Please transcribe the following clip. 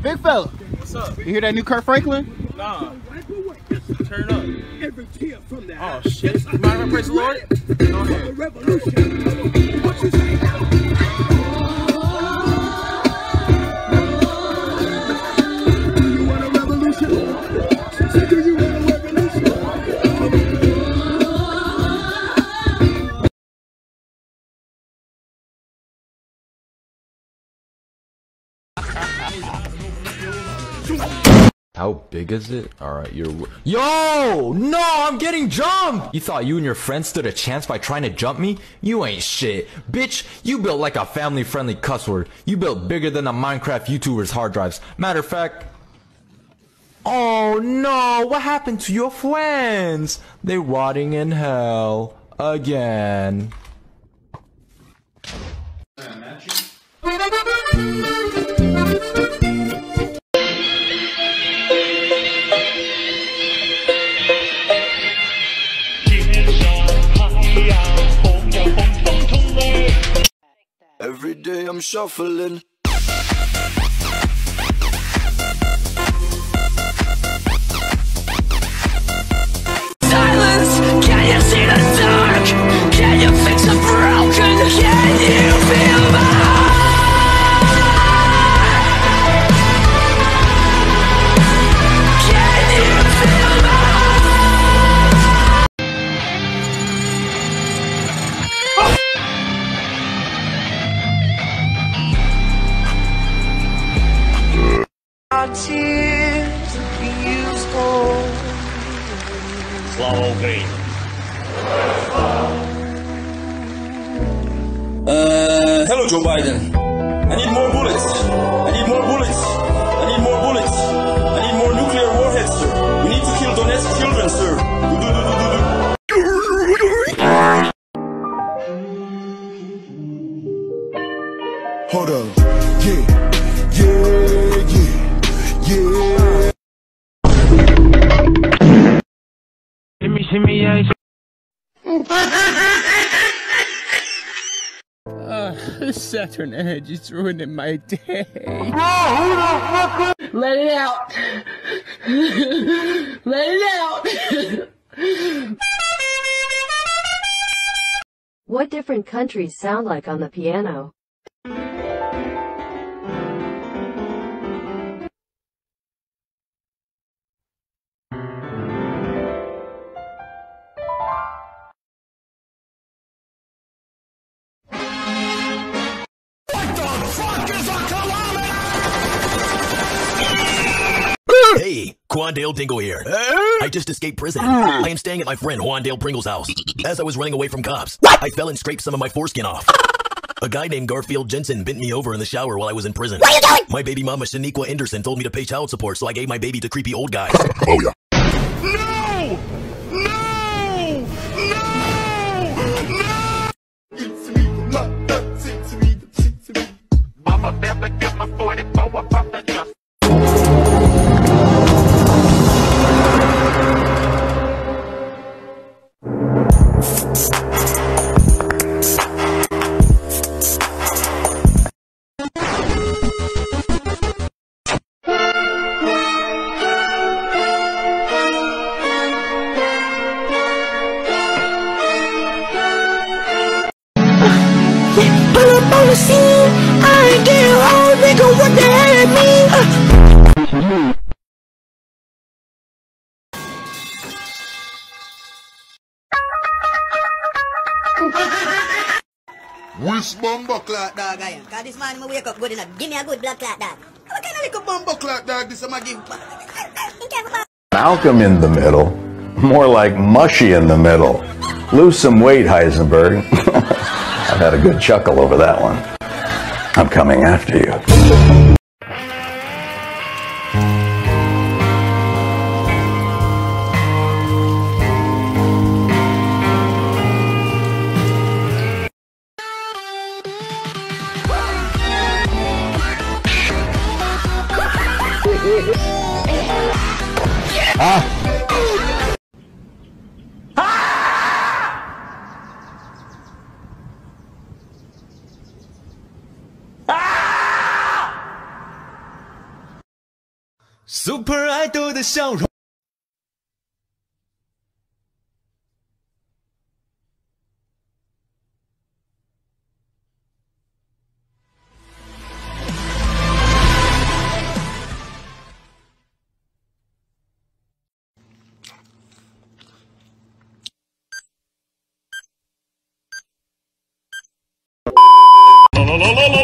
Big fella. What's up? You hear that new Kurt Franklin? Nah. Turn up. Every tear from the Oh shit. You mind if I praise the Lord? Go ahead. revolution. What you say now? Do you want a revolution? Do you want a revolution? How big is it? Alright, Yo! No! I'm getting jumped! You thought you and your friends stood a chance by trying to jump me? You ain't shit. Bitch, you built like a family-friendly cuss word. You built bigger than the Minecraft YouTubers' hard drives. Matter of fact... Oh no! What happened to your friends? They're rotting in hell. Again. Every day I'm shuffling. Silence, can you see the dark? Can you fix the broken? Can you feel my heart? Can you feel my Our tears we use gold. Слава Україні! Hello, Joe Biden. I need more bullets. I need more bullets. I need more bullets. I need more nuclear warheads, sir. We need to kill Donetsk children, sir. Hold up. Yeah. This Saturn Edge is ruining my day. Let it out. Let it out. What different countries sound like on the piano? Hey, Quandale Dingle here. I just escaped prison. I am staying at my friend Juandale Pringle's house. As I was running away from cops, I fell and scraped some of my foreskin off. A guy named Garfield Jensen bent me over in the shower while I was in prison. What are you doing? My baby mama Shaniqua Anderson told me to pay child support, so I gave my baby to creepy old guys. Oh yeah. No! No! No! Mama never get my 44 above the just. Pull up on the scene, I ain't getting home, nigga, what the hell it mean? Which bumbo Clock dog I am. Cause this morning I wake up good enough. Give me a good blood clot dog. What kind of little bumbo clock dog this I'ma give? Malcolm in the middle. More like mushy in the middle. Lose some weight, Heisenberg. I've had a good chuckle over that one. I'm coming after you. Super Idol 的笑容。 La la la la la